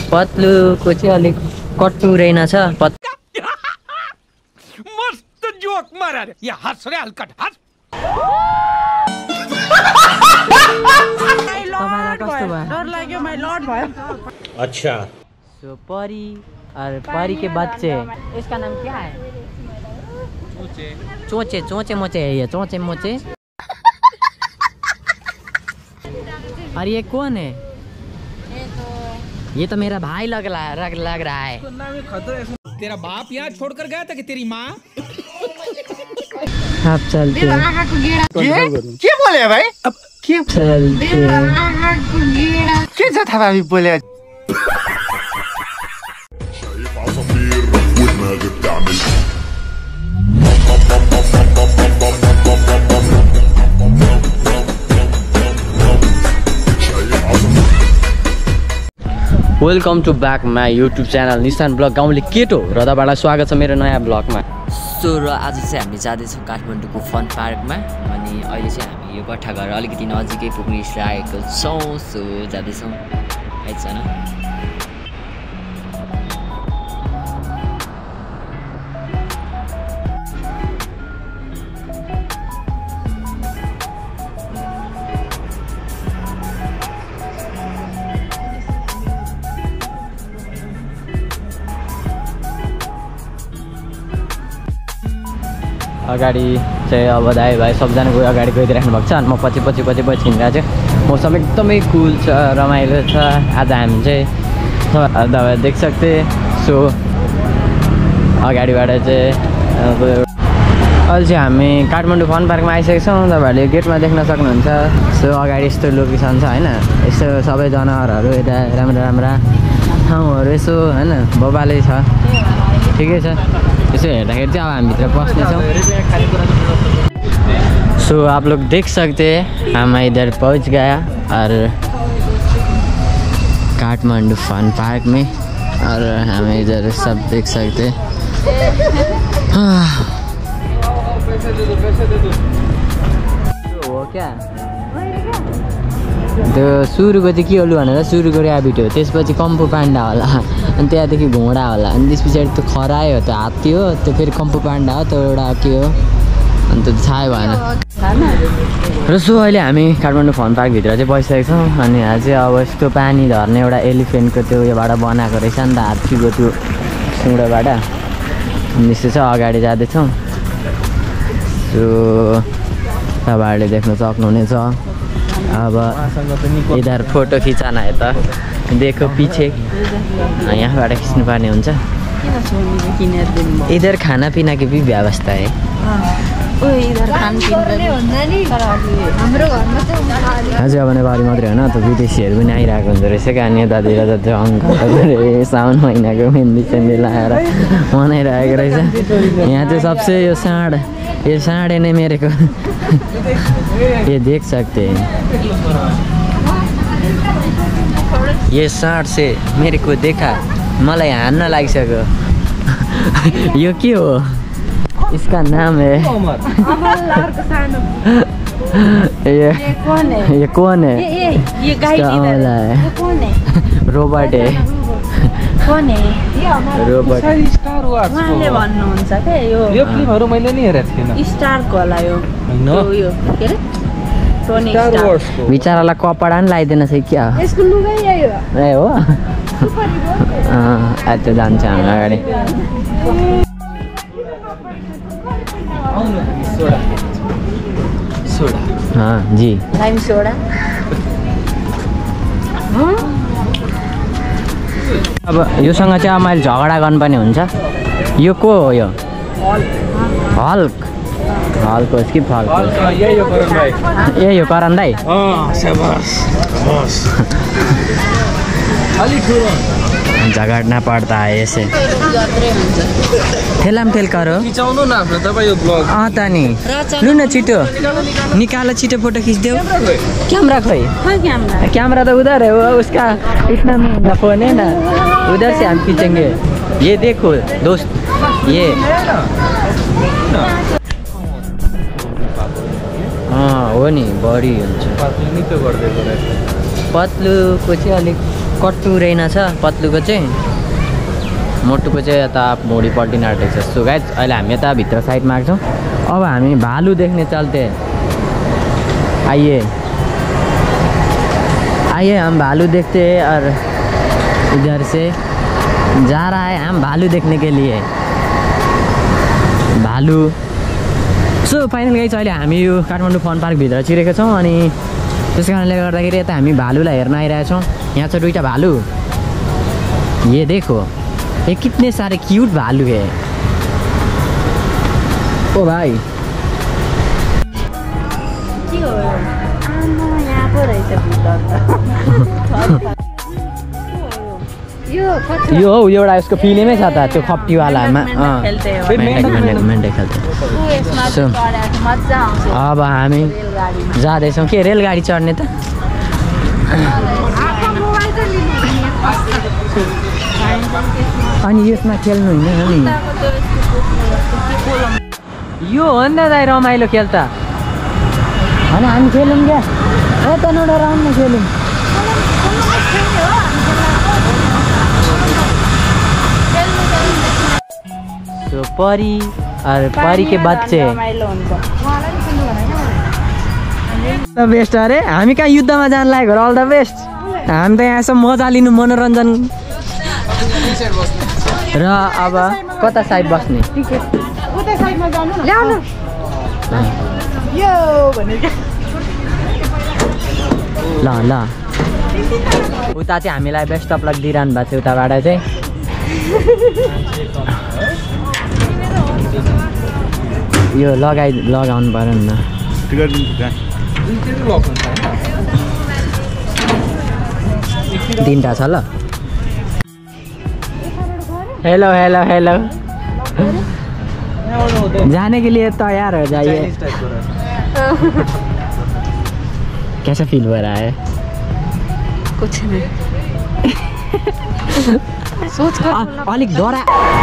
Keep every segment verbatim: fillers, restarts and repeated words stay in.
पत्लुको चाहिँ अलिक कट्टु रहेनछ। मस्त जोक मारा रे ये हंस रे हल्कट हंस। तपाईलाई कस्तो भयो? डर लाग्यो माइ लर्ड भयो। अच्छा सो परी और परी के बच्चे, इसका नाम क्या है? चोचे चोचे मोचे है ये, चोचे मोचे। और ये कौन है? ये तो मेरा भाई लग रहा है, लग रहा है। तेरा बाप यहाँ छोड़कर गया था कि तेरी माँ? आप चलते हैं। के बोले भाइ? अब के चलते के छ थाहा हामी बोले? Welcome to back my YouTube channel Nishan blog गाउँले केटो र तपाईलाई स्वागत छ मेरो नयाँ ब्लगमा। सो र आज चाहिँ हामी जाँदैछौँ काठमाडौँको फन पार्कमा अनि अहिले चाहिँ हामी यो गट्ठा घर अलिकति नजिकै पुग्ने लागेको छौँ। सो जाँदैछौँ आइज न। अगाडि चाहिँ अब दाइ भाइ सबजना गयो अगाडि गइदिइराख्नु भएको छ अनि म पछि पछि पछि पछि हिँडिरहेको छु। मौसम एकदमै कुल छ, रमाइलो छ। आज हामी चाहिँ तपाईँ देख सक्थे। सो अगाडिबाट चाहिँ अब अहिले चाहिँ हामी काठमाडौँ फन पार्कमा आइसकेको छौँ। तपाईँहरूले गेटमा देख्न सक्नुहुन्छ। सो अगाडि यस्तो लोकेसन छ होइन, यस्तो सबै जनावरहरू यता राम्रा राम्रा ठाउँहरू यसो होइन बबाले छ, ठिकै छ। यसो हेर्दाखेरि चाहिँ अब हामी भित्र पस्नेछौँ। सो आप लोग देख सकते हैं हम इधर पहुंच गया और काठमांडू फन पार्क में और हम इधर सब देख सकते हो क्या त्यो सुरुको चाहिँ के होलु भनेर सुरुको ऱ्याबिट हो, त्यसपछि कम्पु पाण्डा होला अनि त्यहाँदेखि घोडा होला अनि त्यस पछाडि त्यो खरायो हो, त्यो हात्ती हो, त्यो फेरि कम्पु पाण्डा हो, त्यो एउटा के हो अनि त्यो थाहै भएन। र सो अहिले हामी काठमाडौँ फन पार्कभित्र चाहिँ बसिसकेको छौँ अनि यहाँ चाहिँ अब यस्तो पानी झर्ने एउटा एलिफेन्टको त्यो उयोबाट बनाएको रहेछ नि त, हात्तीको त्यो सुँडोबाट अनि यस्तो छ। अगाडि जाँदैछौँ। सो तपाईँहरूले देख्न सक्नुहुनेछ। अब इधर फोटो खिचाना है त देखो पीछे, यहाँबाट खिच्नुपर्ने हुन्छ। इधर खाना पीना की भी व्यवस्था है। हजुर अब नेपाली मात्रै होइन त विदेशीहरू पनि आइरहेको हुँदो रहेछ क्या। अनि यतातिर त त्यो अङ्कलहरूले साउन महिनाको मेहन्दी सेन्दी लगाएर मनाइरहेको रहेछ। यहाँ चाहिँ सबसे यो साँड, ये साँडे नै मेरेको ये देख सकते हैं, ये साँड से मेरे को देखा, मलाई हान्न लागिसक्यो। यो के हो? इसका नाम है ये कौन है? ये कौन है? ये ये गाइड है, कौन है? रोबोट है। कौन है? रोबोट स्टार वार्स उहाँले भन्नुहुन्छ के यो यो फिल्महरु मैले नि हेरेको थिएन। स्टारको होला यो यो के रे टोनी स्टार। बिचारालाई कपडा नि लाइदिएन चाहिँ क्या यसको लुगा यही हो। ए हो अँ आज त जान्छ हामी अगाडि। सोडा सोडा हाँ जी लाइम सोडा। अब योसँग चाहिँ अब मैले झगडा गर्नुपर्ने हुन्छ। यो को हो? यो हल्क हल्क होस् कि फल्क? यही हो करण दाइ। झगड्न पर्दा है ऐसे ठेलाम ठेल करो खिचाउनु न आफ्नो तपाईँ यो ब्लग। अँ त नि लु न छिटो निकालो, छिटो फोटो खिचिदेऊ। कैमरा खोई? कैमरा कैमरा तो उधर है, वो उसका इतना महंगा फोन है ना, उधर से हम खींचेंगे। ये देखो दोस्त ये हाँ हो नि बढी हुन्छ। पत्लुको चाहिँ अलिक कट्टु रहेनछ पत्लुको चाहिँ मोटुको चाहिँ यता भुँडी पल्टिन आँटेको छ। सो गाइस अहिले हामी यता भित्र साइडमा आएको छौँ। अब हामी भालु देख्ने चलते आइए आइए हम भालू देखते हैं और इधर से जा रहा है हम भालू देखने के लिए भालू। सो फाइनल गाइस अहिले हामी यो काठमाडौँ फन पार्कभित्र छिरेको छौँ अनि त्यस कारणले गर्दाखेरि यता हामी भालुलाई हेर्न आइरहेछौँ। यहाँ छ दुईवटा भालु, ये देखो ये कितने सारे क्यूट भालू है। ओ भाई यो हौ एउटा यसको फिल्मै छ त त्यो खप्टीवालामा मेन्टे खेल्थ्यो। अब हामी जाँदैछौँ के रेलगाडी चढ्ने त। अनि यसमा खेल्नु होइन नि यो हो नि त दाइ रमाइलो खेल त होइन हामी खेलौँ क्या यता एउटा राउन्डमा खेलौँ। तो परी और परी के बच्चे द बेस्ट। अरे हामी कहाँ युद्धमा जान लागेको अल द बेस्ट। हामी त यहाँसम्म मजा लिनु मनोरञ्जन। र अब कता साइड बस्ने ल ल उता चाहिँ हामीलाई बेस्ट अफ लक दिइरहनु भएको छ उताबाट चाहिँ। यो लगाइ लगाउनु पर्यो नि त तिनवटा छ ल। हेलो हेलो हेलो जाने के लिए तैयार हो जाइए। कैसा फील हो रहा है? कुछ नहीं सोच कर अलिक डरा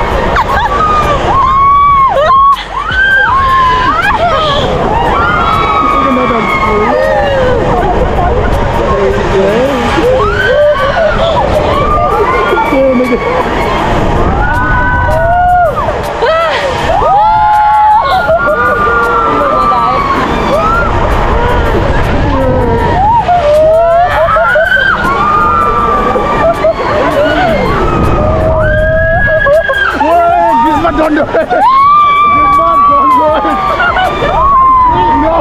Don't do it! Don't do it! No!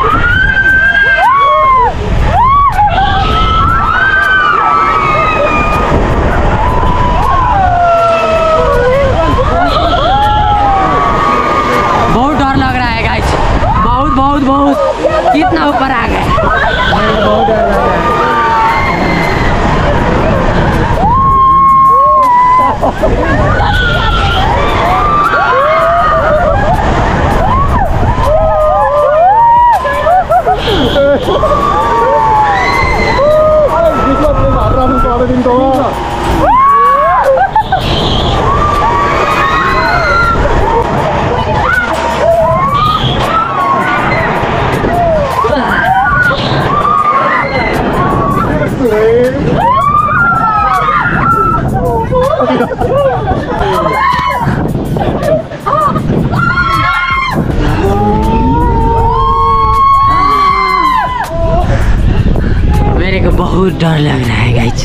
बहुत डर लग रहा है गाइस, बहुत बहुत बहुत कितना ऊपर आ गए। बहुत डर लग रहा है। मेरे को बहुत डर लग रहा है गाइस।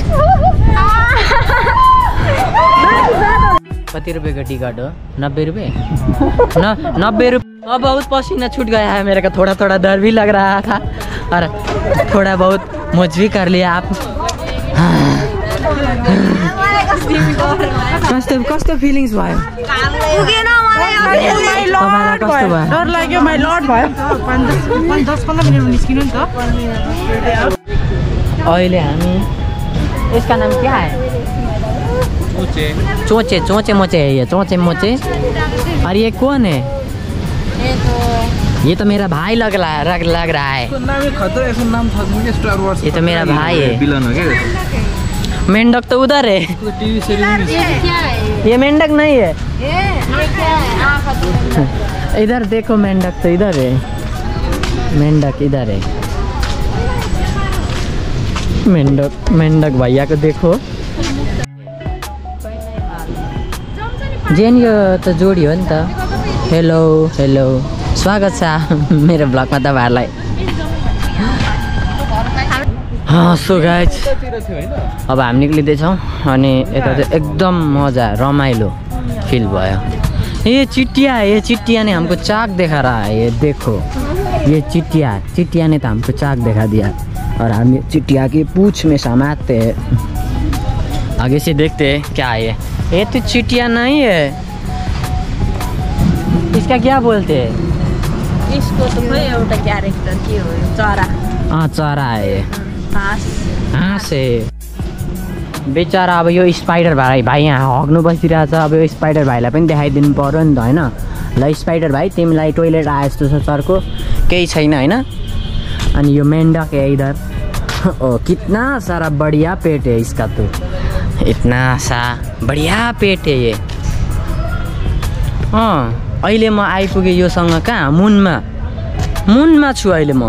कति रुपये का टिकट हो? नब्बे रुपये न नब्बे रुपये। अब बहुत पसीना छूट गया है मेरे का, थोड़ा थोड़ा डर भी लग रहा था और थोड़ा बहुत मौज भी कर लिया आप। कस्तो कस्तो फिलिङ्स भयो? डर लाग्यो माइ लर्ड भयो। दस पन्ध्र मिनटमा निस्किनु नि त। अहिले हामी इसका नाम क्या है? चोचे चोचे चोचे मोचे है ये, चोचे मोचे। और ये कौन है? ये तो ये तो मेरा भाई लग रहा लग, लग रहा है। ये तो मेरा भाई है। मेंढक तो उधर है। ये मेंढक नहीं है। इधर देखो मेंढक तो इधर है, मेंढक इधर है। मेंढक मेंढक भैया को देखो जेन यो त जोडी हो नि त हेलो हेलो स्वागत छ मेरो ब्लगमा तपाईँहरूलाई सो गाइज अब हामी निक्लिँदैछौँ अनि यता चाहिँ एकदम मजा रमाइलो फिल भयो ये चिट्टिया ये चिट्टिया ने हमको चाक दिखा रहा है ये देखो ये चिट्टिया चिट्टिया ने तो हमको चाक दिखा दिया और हम ये चिट्टिया की पूंछ में समाते हैं आगे से देखते हैं क्या है ये तो चिट्टिया नहीं है इसका क्या बोलते हैं इसको तो कोई एउटा क्यारेक्टर के हो चरा हाँ चरा है ये हाँस हाँस है बेचारा अब यो स्पाइडर भाइ भाइ यहाँ हग्नु बसिरहेछ अब यो स्पाइडर भाइलाई पनि देखाइदिनु पर्यो नि त होइन ल स्पाइडर भाइ तिमीलाई टोइलेट आए जस्तो छ सरको केही छैन होइन अनि यो मेंढक है इधर ओ कितना सारा बढ़िया पेट है इसका तो इतना सा बढ़िया पेट है ये अँ अहिले म आइपुगेँ योसँग कहाँ मुनमा मुनमा छु अहिले म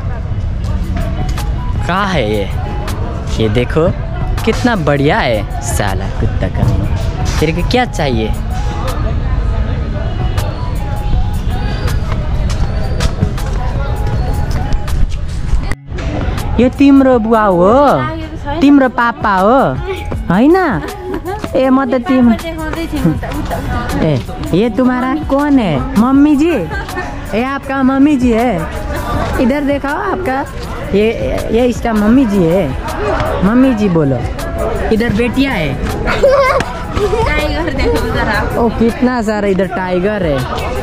कहाँ है ये ये देखो कितना बढ़िया है साला कुत्ता का तेरे को क्या चाहिए यो तिम्रो बुवा हो तिम्रो पापा हो हैन ए म त तिम्रो ए ये तुम्हारा कौन है मम्मी जी ये आपका मम्मी जी है इधर देखाओ आपका ये ये इसका मम्मी जी है मम्मी जी बोलो इधर बेटिया है टाइगर देखो जरा ओ कितना सारा इधर टाइगर है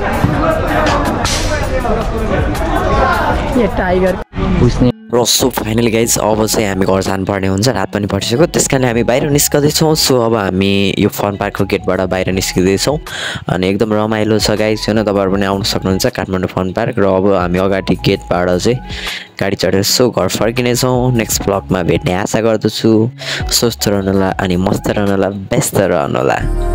ये टाइगर उसने र सो फाइनली गाइज अब चाहिँ हामी घर जानुपर्ने हुन्छ रात पनि परिसक्यो त्यस कारण हामी बाहिर निस्कँदैछौँ सो अब हामी यो फन पार्कको गेटबाट बाहिर निस्किँदैछौँ अनि एकदम रमाइलो छ गाइज होइन तपाईँहरू पनि आउन सक्नुहुन्छ काठमाडौँ फन पार्क र अब हामी अगाडि गेटबाट चाहिँ गाडी चढेर सो घर फर्किनेछौँ नेक्स्ट ब्लगमा भेट्ने आशा गर्दछु स्वस्थ रहनुहोला अनि मस्त रहनुहोला व्यस्त रहनुहोला।